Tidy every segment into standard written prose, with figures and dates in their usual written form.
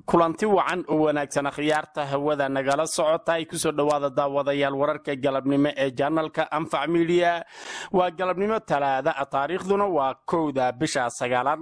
kulanti wacan oo wanaagsan khiyaarta hawada nagala socota ay ku soo dhawaada daawadayaal wararka galabnimo ee channelka Anfac Media waa galabnimo talaada taariikhduna waa 1 bisha 9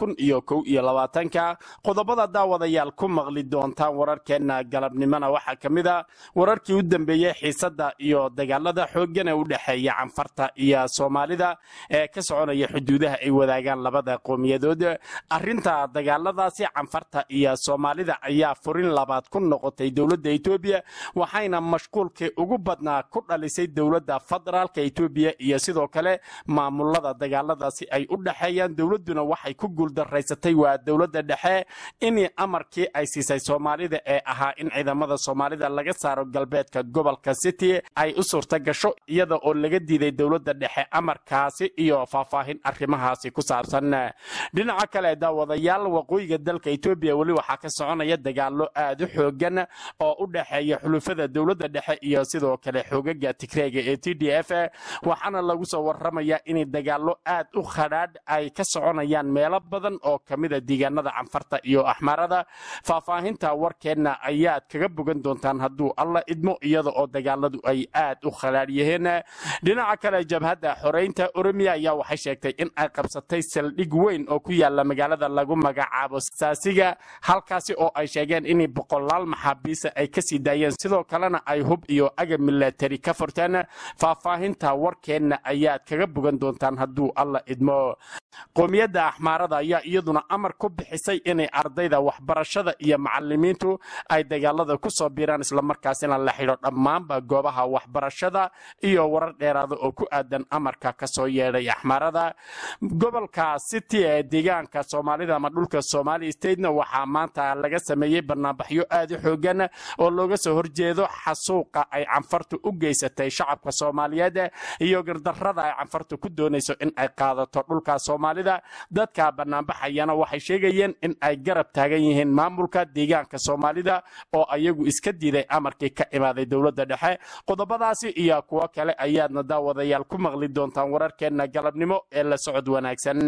2021 qodobada daawadayaal ku maqli doontaan wararkeena galabnimona waxa kamida wararkii u dambeeyay xiisada iyo dagaalada xooggan ee u dhaxeeya Canfarta iyo Soomaalida ee ka soconaya xuduudaha ay wadaagaan labada qowmiyadood arinta dagaaladaasi Canfarta iyo Soomaalida ayaa furin labaad ku noqotay dawladda Itoobiya waxayna mashquulkii ugu badnaa ku dhalisay dawladda federaalka Itoobiya iyo sidoo kale maamulada dagaaladaasi ay u dhaxeeyaan dawladuna waxay ku guuldareysatay waa dawladda dhexe in amarkii ay siisay Soomaalida ee ahaa in ciidamada Soomaalida laga saaro galbeedka gobolka City ay u suurta gasho iyada oo laga diiday dawladda dhexe amarkaasi iyo faahfaahin arrimahaasi ku saabsan dhinaca kale daawadayaal waqooyiga dalka Itoobiya wali waxa ka soconaya dagaalo aad u xoogan oo u dhaxeeya xulufada dawladda dhexe iyo sidoo kale xoogaga Tigreega ee TDF waxaana lagu soo warramayaa in dagaalo aad u khadhaadh ay ka soconayaan meelo badan oo kamida deegaanada Canfarta iyo Axmarada faahfaahinta warkeena ayaad kaga bogan doontaan hadduu alla idmo iyada oo dagaaladu ay aad u khadhaadh yihiin dhinaca kale jabhadda xoreynta Oromiya ayaa waxay sheegtay in ay qabsatay saldhig weyn oo ku yaala magaalada lagu magacaabo Saasiga halkaasi oo ay sheegeen in boqolaal maxaabiis ay ka sii daayeen sidoo kalena ay hub iyo agab military ka furteen faahfaahinta warkeena ayaad kaga bogan doontaan hadduu alla idmo qowmiyadda Axmarada ayaa iyaduna amar ku bixisay in ardayda waxbarashada iyo macallimiintu ay dagaalada ku soo biiraan isla markaasina la xidho dhammaanba goobaha waxbarashada iyo warar dheeraad oo ku aadan amarka ka soo yeedhay Axmarada gobolka City ee deegaanka Soomaalida ama dhulka Somali State-na waxa maanta laga sameeyay barnaamijyo aad u xoogan oo looga soo horjeedo xasuuqa ay Canfartu u geysatay shacabka Soomaaliyeed iyo gardarrada ay Canfartu ku doonayso in ay qaadato dhulka Soomaalida dadka barnaamijyana waxay sheegayeen in ay garab taagan yihiin maamulka deegaanka Soomaalida oo ayagu iska diiday amarkii ka imaaday dawladda dhexe qodobadaasi iyo kuwa kale ayaadna daawadayaal ku maqli doontaan wararkeena galabnimo ee la socod wanaagsan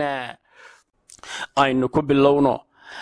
aynu ku bilowno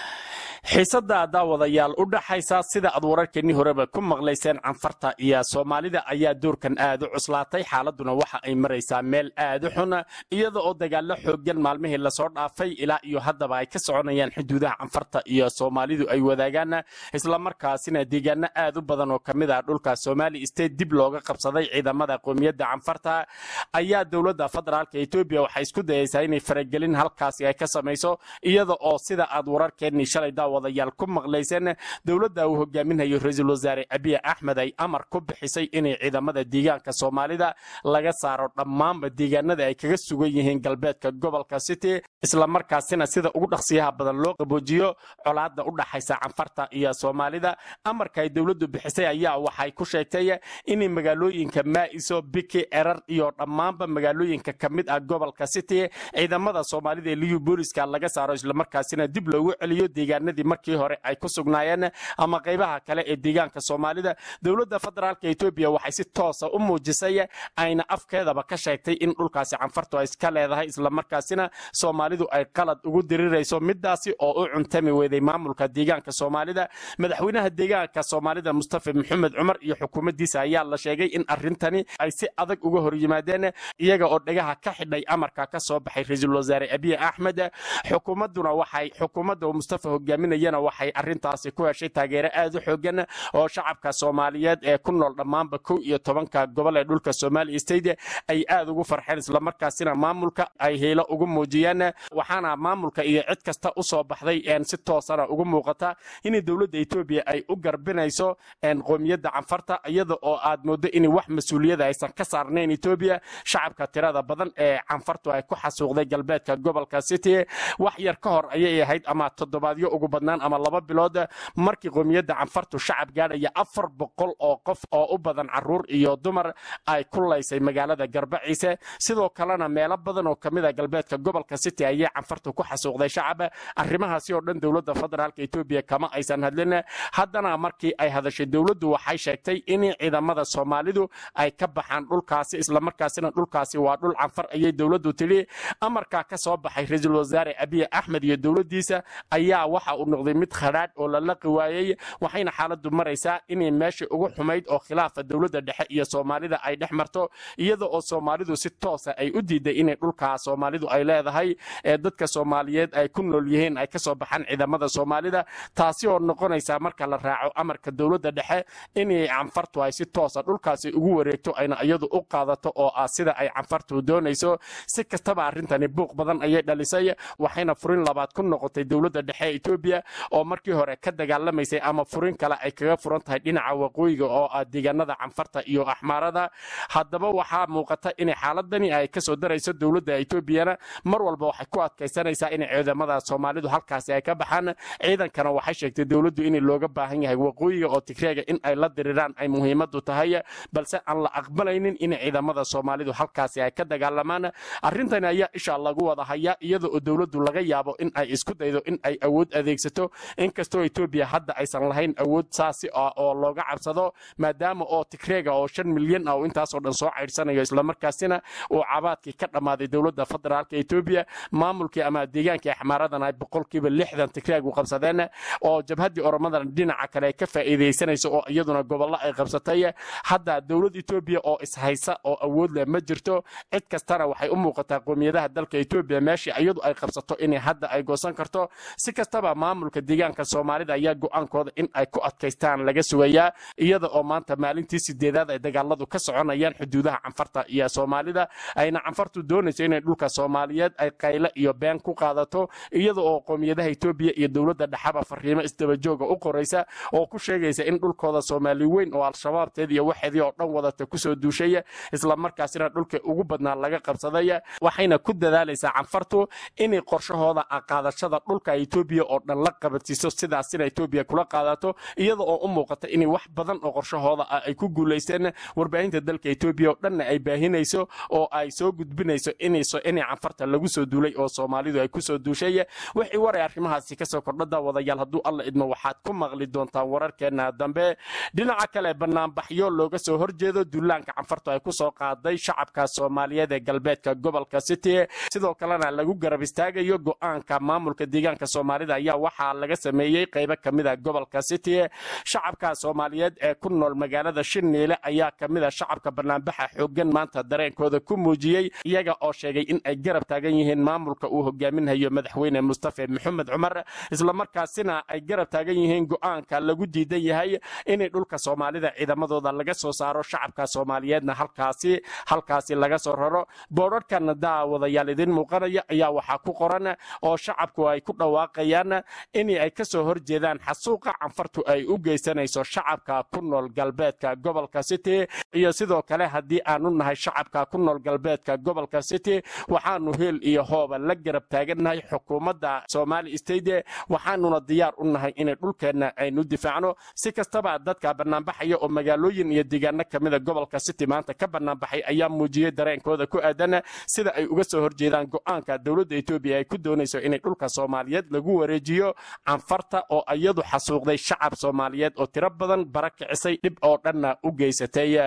xiisada daawadayaal u dhaxaysa sida aad wararkeeni horeba ku maqlayseen Canfarta iyo Soomaalida ayaa doorkan aad u cuslaatay xaaladuna waxa ay maraysaa meel aad u xun iyada oo dagaalo xooggan maalmihii la soo dhaafay ilaa iyo haddaba ay ka soconayaan xuduudaha Canfarta iyo Soomaalidu ay wadaagaan isla markaasina deegaano aad u badan oo kamid ah dhulka Somali State dib looga qabsaday ciidamada qowmiyadda Canfarta ayaa dawladda federaalka Itoobiya waxay isku dayaysaa inay faragelin halkaasi ay ka samayso iyada oo sida aad wararkeeni shalay wadayaal ku maqlayseen dawladda uu hogaaminayo ra'iisul wasaare Abiy Ahmed ay amar ku bixisay in ciidamada deegaanka Soomaalida laga saaro dhammaanba deegaanada ay kaga sugan yihiin galbeedka gobolka City isla markaasina sida ugu dhaqsiyaha badan loo qaboojiyo colaadda u dhaxaysa Canfarta iyo Soomaalida amarka ay dawladdu bixisay ayaa waxay ku sheegtay in magaalooyinka Maa'iso Biki Erar iyo dhammaanba magaalooyinka kamid ah gobolka City ciidamada Soomaalida ee Liyu Booliska laga saaro isla markaasina dib loogu celiyo deegaanadii markii hore ay ku sugnaayeen ama qaybaha kale ee deegaanka Soomaalida dawladda federaalka Itoobiya waxay si toos ah u muujisay ayna afkeedaba ka sheegtay in dhulkaasi Canfartu ay iska leedahay isla markaasina Soomaalidu ay qalad ugu dirirayso midaasi oo u cuntami weeday maamulka deegaanka Soomaalida madaxweynaha deegaanka Soomaalida Mustafa Maxamed Umar iyo xukuumaddiisa ayaa la sheegay in arintani ay si adag uga hor yimaadeen iyaga oo dhagaha ka xidhay amarka ka soo baxay ra'iisul wasaare Abiy Ahmed xukuumadda Mustafa hogaaminayana waxay arintaasi ku heshay taageero aad u xoogan oo shacabka Soomaaliyeed ee ku nool dhammaanba 11 gobol ee dhulka Somali State ay aad ugu farxeen isla markaasina maamulka ay heelo ugu muujiyeen waxaana maamulka iyo cid kasta u soo baxday si toosana ugu muuqata in dawladda Itoobiya ay u garbinayso qowmiyadda Canfarta iyada oo aad moodo in wax mas'uuliyad aysan ka saarnayn Itoobiya shacabka tirada badan ee Canfartu ay ku xasuuqday galbeedka gobolka City wax yar ka hor ayay ahayd ama toddobaadyo ugu badnaan ama 2 bilood markii qowmiyadda Canfartu shacab gaadhaya 400 oo qof oo u badan caruur iyo dumar ay ku laysay magaalada Garbaciise sidoo kalena meelo badan oo kamid ah galbeedka gobolka City ayay Canfartu ku xasuuqday shacab arrimahaasi oo dhan dawladda federaalka Itoobiya kama aysan hadlin haddana markii ay hadashay dawladdu waxay sheegtay in ciidamada Soomaalidu ay ka baxaan dhulkaasi isla markaasina dhulkaasi waa dhul Canfar ayay dawladdu tiri amarka ka soo baxay ra'iisul wasaare Abiy Ahmed iyo dawladdiisa ayaa waxa uu noqday mid khadhaadh oo la laqi waayey waxayna xaaladdu maraysaa inay meesha ugu xumayd oo khilaafa dowladda dhexe iyo soomaalida ay dhex marto iyada oo soomaalidu si toosa ay u diiday inay dhulka soomaalidu ay leedahay ee dadka soomaaliyeed ay ku nool yihiin ay ka soo baxaan ciidamada soomaalida taasi oo noqonaysa marka la raaco amarka dowladda dhexe inay canfartu ay si toosa dhulkaasi ugu wareegto ayna iyadu u qaadato oo ah sida ay canfartu doonayso si kastaba arrintani buuq badan ayay dhalisay waxayna furin labaad ku noqotay dowladda dhexe ee Itoobiya oo markii hore ka dagaalamaysay ama furin kale ay kaga furan tahay dhinaca waqooyiga oo ah deegaanada canfarta iyo axmaarada haddaba waxaa muuqata in xaaladani ay ka soo darayso dowladda Itoobiyana mar walba waxay ku adkaysanaysaa in ciidamada Soomaalidu halkaas ay ka baxaan ciidankana waxay sheegtay dowladdu in looga baahan yahay waqooyiga oo Tigreega in ay la diriraan ay muhiimadu tahay balse aan la aqbalaynin in ciidamada Soomaalidu halkaas ay ka dagaalamaan arrintan ayaa insha Allah lagu wada haya iyada oo dowladdu laga yaabo in ay isku daydo in ay awood adeegsato inkastoo Itoobiya hadda aysan lahayn awood saasi oo looga cabsado maadaama oo Tigreega oo 5 milyan oo intaas oo dhan soo ceyrsanayo isla markaasina oo cabaadkii ka dhamaaday dowladda federaalka Itoobiya maamulkii ama deegaanka axmaaradan ay 60% Tigreegu qabsadeen oo jabhadii Oromadan dhinaca kale ka faa'iideysanayso oo iyaduna gobollo ay qabsatay hadda dowladda Itoobiya oo ishaysa oo awood leh ma jirto cid kastana waxay u muuqataa qoomiyadaha dalka Itoobiya meeshii iyadu ay qabsato in hadda ay goosan karto si kastaba maamulka deegaanka Soomaalida ayaa go'aankooda in ay ku adkaystaan laga sugayaa iyada oo maanta maalintii 8aad ay dagaaladu ka soconayaan xuduudaha canfarta iyo Soomaalida ayna canfartu doonayso in dhulka Soomaaliyeed ay qaylo iyo been ku qaadato iyada oo qoomiyadaha Itoobiya iyo dowladda dhaxaba fariimo isdaba jooga u qoraysa oo ku sheegaysa in dhulkooda Soomaali weyn oo al-shabaabteed iyo waxeedii oo dhan wadata ku soo duushay isla markaasina dhulka ugu badnaa laga qabsaday waxayna ku dadaalaysaa canfartu in qorshahooda qaadashada dhulka Itoobiya oo dhan la qabatiso sidaas in Itoobiya kula qaadato iyada oo u muuqata in wax badan oo qorshahooda ay ku guuleysteen warbaahinta dalka Itoobiya oo dhan ay baahinayso oo ay soo gudbinayso in canfarta lagu soo duulay oo Soomaalidu ay ku soo duushay wixii waray arrimahaasi ka soo kordhada wadayaal hadduu alla idmo waxaad ku maqli doontaan wararkeena dambe dhinaca kale banaanbaxyo looga soo horjeedo duulaanka canfarta ay ku soo qaaday shacabka Soomaaliyeed ee galbeedka gobolka City sidoo kalena lagu garab istaagayo go'aanka maamulka deegaanka Soomaalida ayaa waxa laga sameeyay qaybo kamid ah gobolka City shacabka Soomaaliyeed ee ku nool magaalada Shiniile ayaa kamid ah shacabka banaanbaxa xoogan maanta dareenkooda ku muujiyay iyaga oo sheegay in ay garab taagan yihiin maamulka uu hogaaminayo madaxweyne Mustafa Maxamed Cumar isla markaasina ay garab taagan yihiin go'aanka lagu diidan yahay in dhulka Soomaalida ciidamadooda laga soo saaro shacabka Soomaaliyeedna halkaasi laga soo raro boorarkan daawadayaal idin muuqanaya ayaa waxa ku qoran oo shacabku ay ku dhawaaqayaan in ay ka soo horjeedaan xasuuqa canfartu ay u geysanayso shacabka ku nool galbeedka gobolka City iyo sidoo kale hadii aanu nahay shacabka ku nool galbeedka gobolka City waxaanu heel iyo hooba la garab taaganahay xukuumadda Somali State waxaanuna diyaar u nahay in dhulkeena aynu difaacno si kastaba dadka banaanbaxaya oo magaalooyin iyo deegaano kamida gobolka City maanta ka banaanbaxay ayaa muujiyay dareenkooda ku aadan sida ay uga soo horjeedaan go'aanka dowladda Itoobiya ay ku doonayso in dhulka Soomaaliyeed lagu wareejiyo canfarta oo iyadu xasuuqday shacab Soomaaliyeed oo tiro badan barakicisay dib oo dhanna u geysatay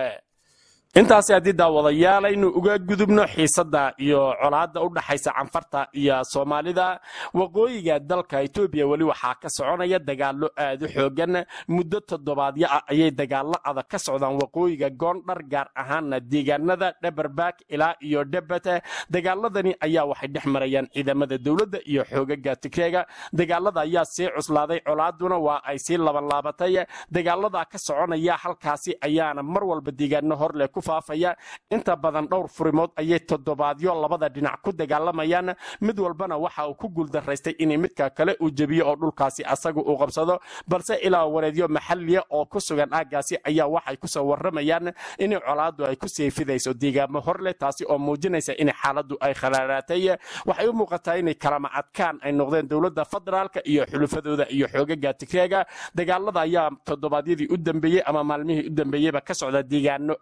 intaasi hadii daawadayaal aynu uga gudubno xiisada iyo colaadda u dhaxaysa canfarta iyo Soomaalida waqooyiga dalka Itoobiya wali waxa ka soconaya dagaalo aad u xoogan muddo toddobaadyo ah ayay dagaalo adag ka socdaan waqooyiga Gondar gaar ahaan deegaanada Dhabarbaak ilaa iyo Debate dagaaladani ayaa waxay dhex marayaan ciidamada dawladda iyo xoogaga Tigreega dagaalada ayaa sii cuslaaday colaaduna waa ay sii laabatay dagaalada ka soconaya halkaasi ayaana mar walba deegaano hor leh faafaya inta badan dhowr furimood ayay toddobaadyo labada dhinac ku dagaalamayaan mid walbana waxa uu ku guuldareystay in midka kale uu jabiyo oo dhulkaasi asagu uu qabsado balse ilaa wareedyo maxalliya oo ku sugan aagaasi ayaa waxay ku soo waramayaan in colaadu ay ku seefidayso deegaamo hor leh taasi oo muujinaysa in xaaladdu ay khalaaraatay waxay u muuqataa in kalama adkaan ay noqdeen dawladda federaalka iyo xulufadooda iyo xoogaga Tigreega dagaalada ayaa toddobaadyadii u dambeeyay ama maalmihii u dambeeyayba ka socda deegaano aad u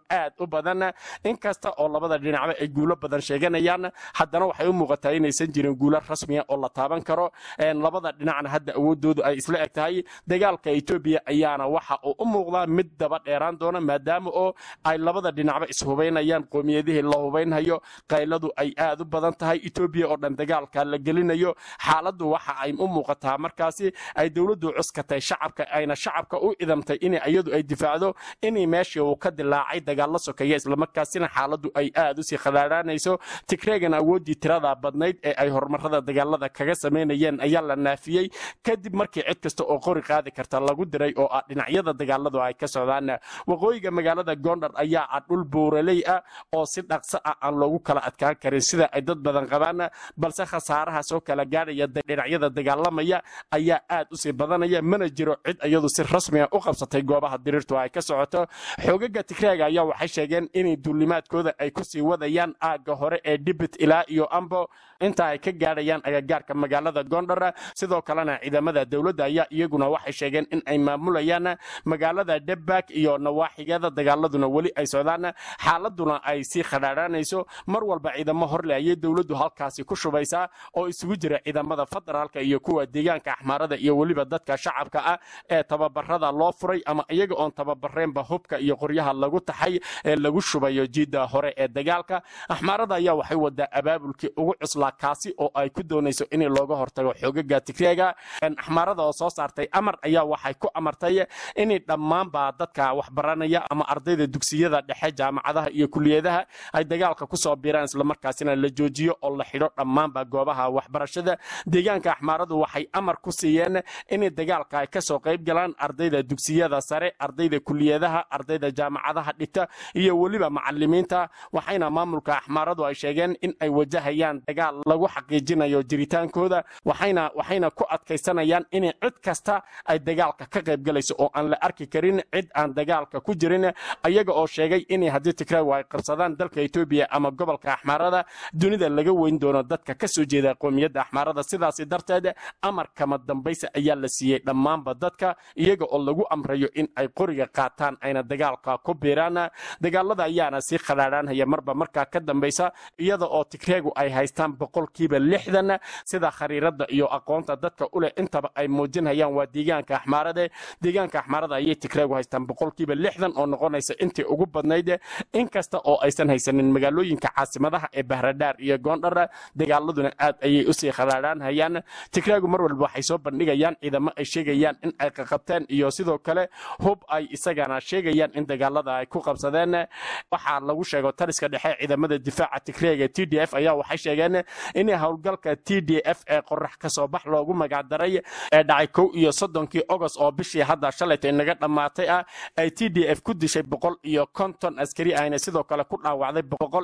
badan inkasta oo labada dhinacba ay guulo badan sheeganayaan haddana waxay u muuqataa inaysan jirin guulo rasmiya oo la taaban karo labada dhinacna hadda awoodoodu ay isla eg tahay dagaalka Ethiopia ayaana waxa uu u muuqdaa mid daba dheeraan doona maadaama oo ay labada dhinacba ishubaynayaan qoomiyadihii la hubaynhayo qayladu ay aad u badan tahay Ethiopia oo dhan dagaalka la gelinayo xaaladdu waxa ay u muuqataa markaasi ay dawladdu cuskatay shacabka ayna shacabka u idamtay in iyadu ay difaacdo in meeshii uu ka dilaacay dagaal la sokeeyo isla markaasina xaaladdu ay aad u sii khadaaranayso Tigreegan awoodii tirada badnayd ee ay horumarada dagaalada kaga sameeyeen ayaa la naafiyay kadib markii cid kasta oo qori qaadi karta lagu diray oo dhinacyada dagaaladu ay ka socdaan waqooyiga magaalada Gondar ayaa dhul buuraley ah oo si dhaqso ah aan loogu kala adkaan karin sida ay dad badan qabaan balse khasaaraha soo kala gaaraya dhinacyada dagaalamaya ayaa aad u sii badanaya mana jiro cid iyadu si rasmi ah u qabsatay goobaha diriirtu ay ka socoto xogaga Tigreega ayaa waxay sheegeen in duulimaadkooda ay ku sii wadayaan aaga hore ee Dibit ilaa iyo Ambo inta ay ka gaarayaan agagaarka magaalada Gondar sidoo kalena ciidamada dawladda ayaa iyaguna waxay sheegeen in ay maamulayaan magaalada Debak iyo nawaaxigeeda dagaaladuna wali ay socdaan xaaladuna ay si khadaaranayso mar walba ciidamo horle ay dawladdu halkaasi ku shubaysaa oo isugu jira ciidamada federaalka iyo kuwa deegaanka Axmaarada iyo waliba dadka shacabka ah ee tababarada loo furay ama iyaga oo tababareenba hubka iyo qoryaha lagu taxay ee lagu shubayo jiida hore ee dagaalka Axmaarada ayaa waxay wadaa abaabulkii ugu cuslaa kaasi oo ay ku doonayso in looga hortago xogaga Tigreega Axmaarada oo soo saartay amar ayaa waxay ku amartay in dhammaanba dadka wax baranaya ama ardayda dugsiyada dhexe jaamacadaha iyo kuliyadaha ay dagaalka ku soo biiraan isla markaasina la joojiyo oo la xidho dhammaanba goobaha waxbarashada deegaanka Axmaaradu waxay amar ku siiyeen in dagaalka ay ka soo qayb galaan ardayda dugsiyada sare ardayda kuliyadaha ardayda jaamacadaha dhigta iyo waliba macallimiinta waxayna maamulka Axmaaradu ay sheegeen in ay wajahayaan dagaal lagu xaqiijinayo jiritaankooda waxayna ku adkaysanayaan in cid kasta ay dagaalka ka qayb galayso oo aan la arki karin cid aan dagaalka ku jirin ayaga oo sheegay in haddii Tigreegu ay qabsadaan dalka Ethiopia ama gobolka Axmaarada dunida laga weyn doono dadka ka soo jeeda qoomiyadda Axmaarada sidaas darteed amarka madambaysa ayaa la siiyay dhammaanba dadka iyaga oo lagu amrayo in ay qoriga qaataan ayna dagaalka ku biiraan dagaalada ayaana si khadaaranaya marba marka ka dambaysa iyada oo Tigreegu ay haystaan 60% sida khariirada iyo aqoonta dadka u leh intaba ay muujinayaan waa deegaanka Axmaarada ayay Tigreegu haystaan 60% oo noqonaysa intii ugu badnayd inkasta oo aysan haysanin magaalooyinka caasimadaha ee Bahradar iyo Gondar dagaaladuna aad ayay u sii khadaaranayaan Tigreegu mar walba waxay soo bandhigayaan ciidamo ay sheegayaan in ay qabteen iyo sidoo kale hub ay isagana sheegayaan in dagaalada ay ku qabsadeen waxa lagu sheego taliska dhexe ciidamada difaaca Tigreega TDF ayaa waxay sheegeen in hawlgalka TDF ee qorax ka soo bax loogu magac daray ee dhacay 31 August oo bishii hadda shalaytay naga dhamaatay ay TDF ku dishay 150 askari ayna sidoo kale ku dhaawacday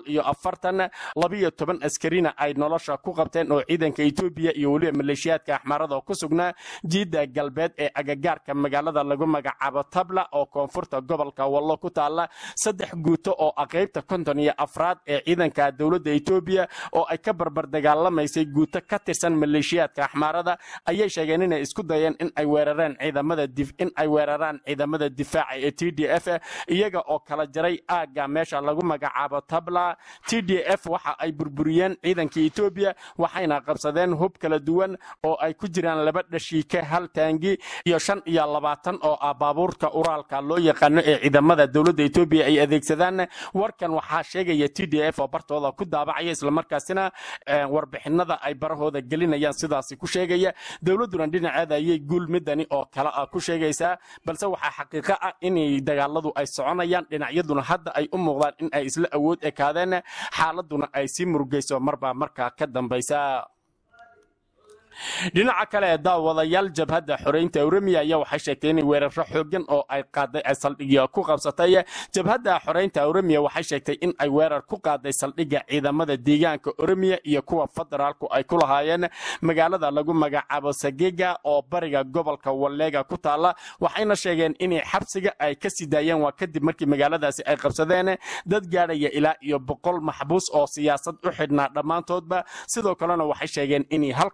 140 askarina ay nolosha ku qabteen oo ciidanka Ethiopia iyo waliba maleeshiyaadka Axmaarada ku sugnaa jiida galbeed ee agagaarka magaalada lagu magacaabo Tabla oo koonfurta gobolka Wallo ku taala 3 guuto oo qaybta 54 ee ciidanka dawladda Ethiopia oo ay ka barbar dagaalamayay guuto ka tirsan maleeshiyaadka Axmaarada ayay sheegeen in ay isku dayeen in ay weeraraan ciidamada difaaca ee TDF iyaga oo kala jaray aaga meesha lagu magacaabo Tabla TDF waxa ay burburiyeen ciidanka Ethiopia waxayna qabsadeen hub kala duwan oo ay ku jiraan 2 dhashiike hal taangi iyo 25 oo baabuurka uraalka loo yaqaan ee ciidamada dawladda Ethiopia ay adeegsadaan warkan waxa sheegaya TDF oo bartooda ku daabacay isla markaasina warbixinada ay barahooda gelinayaan sidaas ku sheegaya dawladuna dhinaceeda ayay guul midani oo kala ku sheegaysaa balse waxa xaqiiqo ah in dagaaladu ay soconayaan dhinacyaduna hadda ay u muuqdaan in ay isla awood ekaadeen xaaladuna ay si murugayso marba marka ka dambaysa dhinaca kale daawadayaal jabhadda xoreynta Oromia ayaa waxay sheegtay in weerarro xooggan oo ay qaaday saldhigyo ku qabsatay jabhadda xoreynta Oromia waxay sheegtay in ay weerar ku qaaday saldhigga ciidamada deegaanka Oromia iyo kuwa federaalku ay ku lahaayeen magaalada lagu magacaabo Sagega oo bariga gobolka Wallega ku taala waxayna sheegeen in xabsiga ay ka sidaayeen waa kadib markii magaaladaasi ay qabsadeen dad gaaraya ilaa iyo 100 maxbuus oo siyaasad u xidhnaa dhamaantoodba sidoo kalena waxay sheegeen in halkaasi ay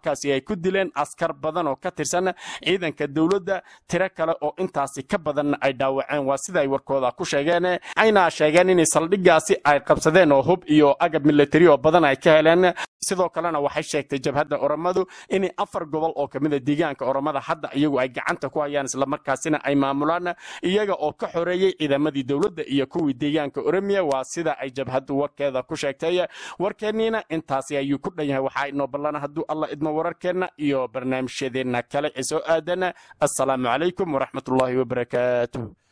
ku dileen askar badan oo ka tirsan ciidanka dowladda tiro kale oo intaasi ka badan ay dhaawaceen waa sida ay warkooda ku sheegeen ayna sheegeen in saldhigaasi ay qabsadeen oo hub iyo agab military oo badan ay ka heleen sidoo kalena waxay sheegtay jabhadda Oromadu in 4 gobol oo kamid ah deegaanka Oromada hadda iyagu ay gacanta ku hayaan isla markaasina ay maamulaan iyaga oo ka xoreeyay ciidamadii dawladda iyo kuwii deegaanka Oromiya waa sida ay jabhaddu warkeeda ku sheegtay warkeennina intaasi ayuu ku dhan yahay waxa inoo ballan hadduu Allah idmo wararkeena iyo barnaamijyadeena kale soo aadana assalaamu calaykum waraxmatullaahi wabarakaatuh